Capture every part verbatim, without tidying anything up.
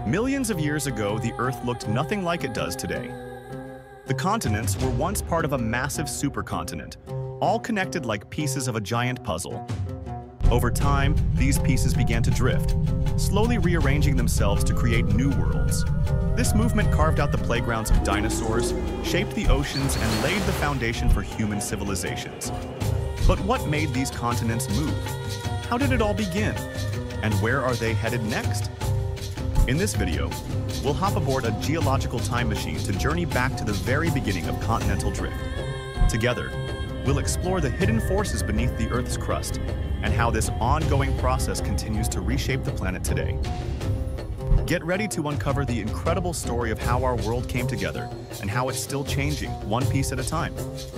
Millions of years ago, the Earth looked nothing like it does today. The continents were once part of a massive supercontinent, all connected like pieces of a giant puzzle. Over time, these pieces began to drift, slowly rearranging themselves to create new worlds. This movement carved out the playgrounds of dinosaurs, shaped the oceans, and laid the foundation for human civilizations. But what made these continents move? How did it all begin? And where are they headed next? In this video, we'll hop aboard a geological time machine to journey back to the very beginning of continental drift. Together, we'll explore the hidden forces beneath the Earth's crust and how this ongoing process continues to reshape the planet today. Get ready to uncover the incredible story of how our world came together and how it's still changing, one piece at a time.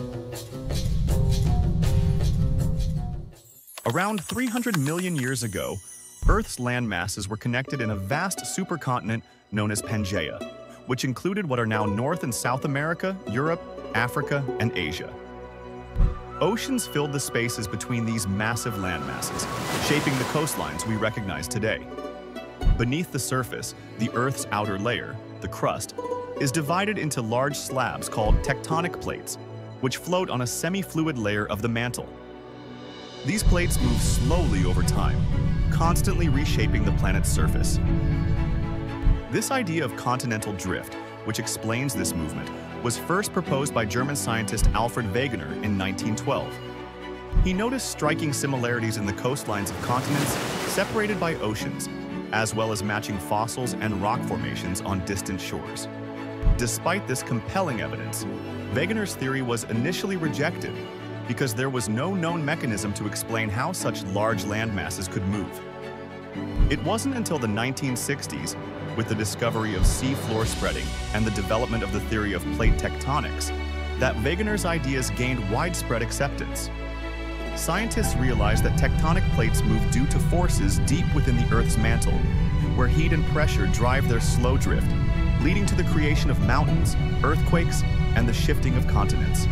Around three hundred million years ago, Earth's land masses were connected in a vast supercontinent known as Pangaea, which included what are now North and South America, Europe, Africa, and Asia. Oceans filled the spaces between these massive land masses, shaping the coastlines we recognize today. Beneath the surface, the Earth's outer layer, the crust, is divided into large slabs called tectonic plates, which float on a semi-fluid layer of the mantle. These plates move slowly over time, constantly reshaping the planet's surface. This idea of continental drift, which explains this movement, was first proposed by German scientist Alfred Wegener in nineteen twelve. He noticed striking similarities in the coastlines of continents separated by oceans, as well as matching fossils and rock formations on distant shores. Despite this compelling evidence, Wegener's theory was initially rejected because there was no known mechanism to explain how such large land masses could move. It wasn't until the nineteen sixties, with the discovery of seafloor spreading and the development of the theory of plate tectonics, that Wegener's ideas gained widespread acceptance. Scientists realized that tectonic plates move due to forces deep within the Earth's mantle, where heat and pressure drive their slow drift, leading to the creation of mountains, earthquakes, and the shifting of continents.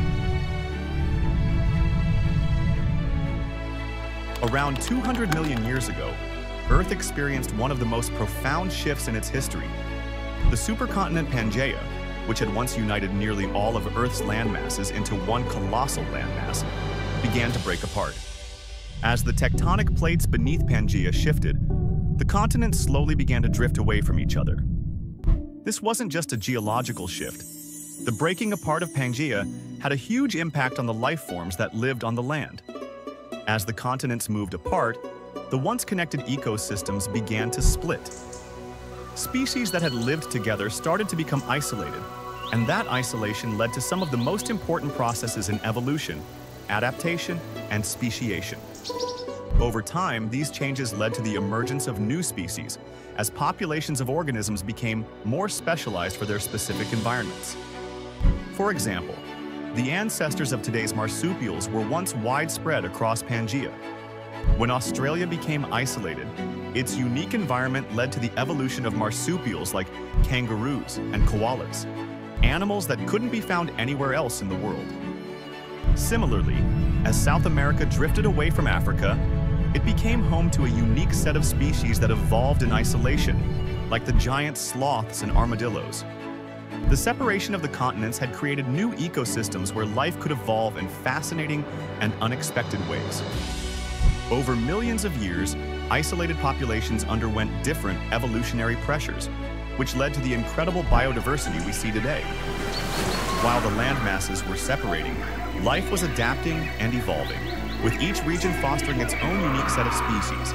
Around two hundred million years ago, Earth experienced one of the most profound shifts in its history. The supercontinent Pangaea, which had once united nearly all of Earth's land masses into one colossal landmass, began to break apart. As the tectonic plates beneath Pangaea shifted, the continents slowly began to drift away from each other. This wasn't just a geological shift. The breaking apart of Pangaea had a huge impact on the life forms that lived on the land. As the continents moved apart, the once connected ecosystems began to split. Species that had lived together started to become isolated, and that isolation led to some of the most important processes in evolution: adaptation and speciation. Over time, these changes led to the emergence of new species, as populations of organisms became more specialized for their specific environments. For example, the ancestors of today's marsupials were once widespread across Pangaea. When Australia became isolated, its unique environment led to the evolution of marsupials like kangaroos and koalas, animals that couldn't be found anywhere else in the world. Similarly, as South America drifted away from Africa, it became home to a unique set of species that evolved in isolation, like the giant sloths and armadillos. The separation of the continents had created new ecosystems where life could evolve in fascinating and unexpected ways. Over millions of years, isolated populations underwent different evolutionary pressures, which led to the incredible biodiversity we see today. While the land masses were separating, life was adapting and evolving, with each region fostering its own unique set of species.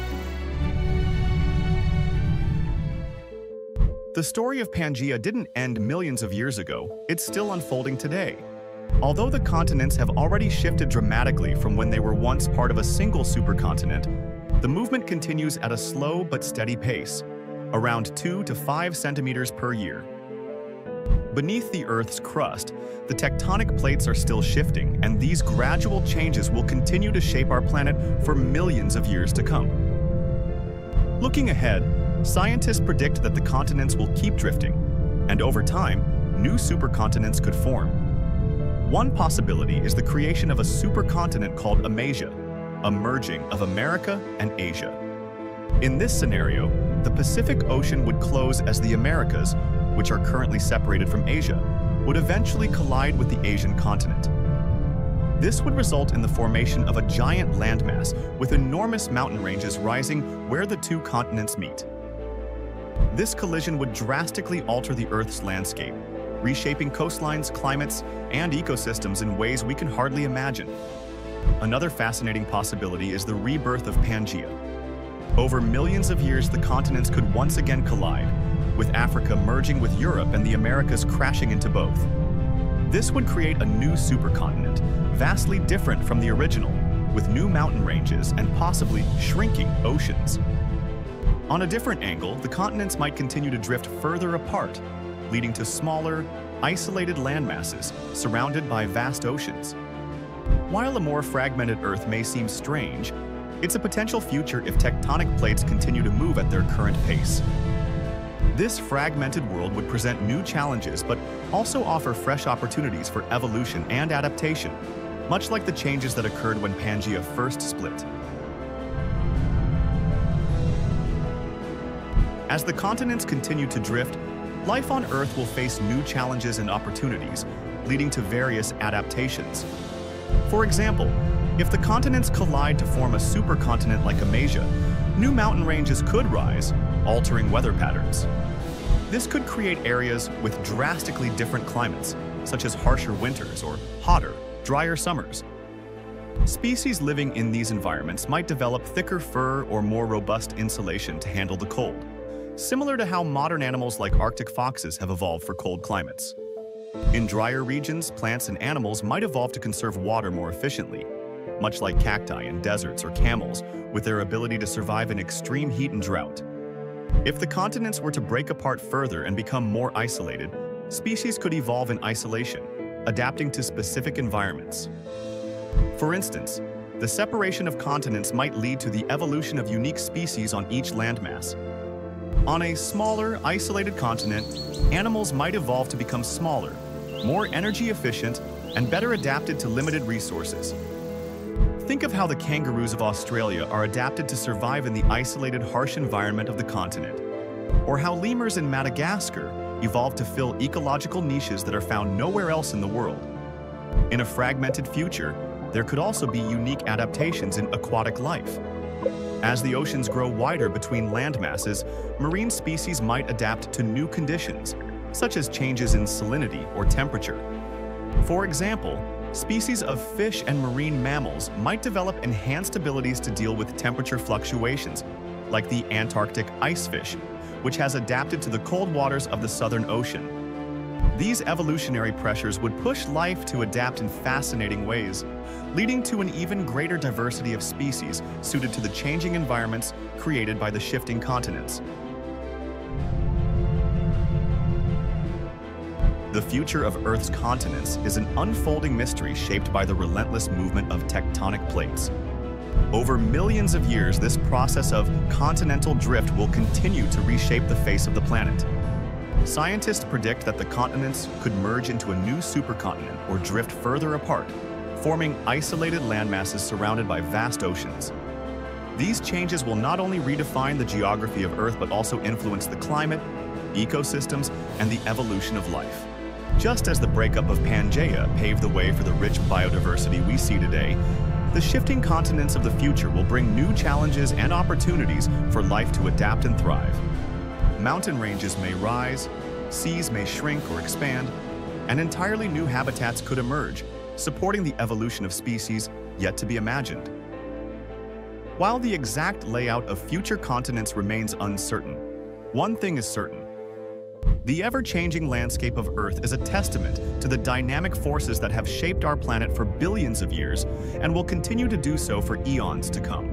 The story of Pangaea didn't end millions of years ago, it's still unfolding today. Although the continents have already shifted dramatically from when they were once part of a single supercontinent, the movement continues at a slow but steady pace, around two to five centimeters per year. Beneath the Earth's crust, the tectonic plates are still shifting, and these gradual changes will continue to shape our planet for millions of years to come. Looking ahead, scientists predict that the continents will keep drifting, and over time, new supercontinents could form. One possibility is the creation of a supercontinent called Amasia, a merging of America and Asia. In this scenario, the Pacific Ocean would close as the Americas, which are currently separated from Asia, would eventually collide with the Asian continent. This would result in the formation of a giant landmass with enormous mountain ranges rising where the two continents meet. This collision would drastically alter the Earth's landscape, reshaping coastlines, climates, and ecosystems in ways we can hardly imagine. Another fascinating possibility is the rebirth of Pangaea. Over millions of years, the continents could once again collide, with Africa merging with Europe and the Americas crashing into both. This would create a new supercontinent, vastly different from the original, with new mountain ranges and possibly shrinking oceans. On a different angle, the continents might continue to drift further apart, leading to smaller, isolated landmasses surrounded by vast oceans. While a more fragmented Earth may seem strange, it's a potential future if tectonic plates continue to move at their current pace. This fragmented world would present new challenges but also offer fresh opportunities for evolution and adaptation, much like the changes that occurred when Pangaea first split. As the continents continue to drift, life on Earth will face new challenges and opportunities, leading to various adaptations. For example, if the continents collide to form a supercontinent like Pangaea, new mountain ranges could rise, altering weather patterns. This could create areas with drastically different climates, such as harsher winters or hotter, drier summers. Species living in these environments might develop thicker fur or more robust insulation to handle the cold, similar to how modern animals like Arctic foxes have evolved for cold climates. In drier regions, plants and animals might evolve to conserve water more efficiently, much like cacti in deserts or camels, with their ability to survive in extreme heat and drought. If the continents were to break apart further and become more isolated, species could evolve in isolation, adapting to specific environments. For instance, the separation of continents might lead to the evolution of unique species on each landmass. On a smaller, isolated continent, animals might evolve to become smaller, more energy efficient, and better adapted to limited resources. Think of how the kangaroos of Australia are adapted to survive in the isolated, harsh environment of the continent, or how lemurs in Madagascar evolved to fill ecological niches that are found nowhere else in the world. In a fragmented future, there could also be unique adaptations in aquatic life. As the oceans grow wider between land masses, marine species might adapt to new conditions, such as changes in salinity or temperature. For example, species of fish and marine mammals might develop enhanced abilities to deal with temperature fluctuations, like the Antarctic icefish, which has adapted to the cold waters of the Southern Ocean. These evolutionary pressures would push life to adapt in fascinating ways, leading to an even greater diversity of species suited to the changing environments created by the shifting continents. The future of Earth's continents is an unfolding mystery shaped by the relentless movement of tectonic plates. Over millions of years, this process of continental drift will continue to reshape the face of the planet. Scientists predict that the continents could merge into a new supercontinent or drift further apart, forming isolated landmasses surrounded by vast oceans. These changes will not only redefine the geography of Earth but also influence the climate, ecosystems, and the evolution of life. Just as the breakup of Pangaea paved the way for the rich biodiversity we see today, the shifting continents of the future will bring new challenges and opportunities for life to adapt and thrive. Mountain ranges may rise, seas may shrink or expand, and entirely new habitats could emerge, supporting the evolution of species yet to be imagined. While the exact layout of future continents remains uncertain, one thing is certain. The ever-changing landscape of Earth is a testament to the dynamic forces that have shaped our planet for billions of years and will continue to do so for eons to come.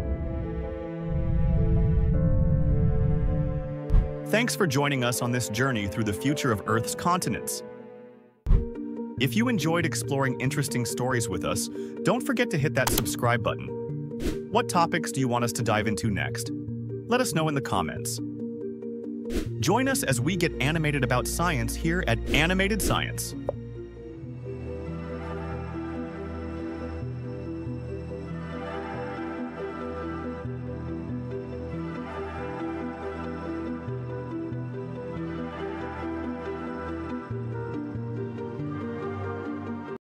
Thanks for joining us on this journey through the future of Earth's continents. If you enjoyed exploring interesting stories with us, don't forget to hit that subscribe button. What topics do you want us to dive into next? Let us know in the comments. Join us as we get animated about science here at Animated Science.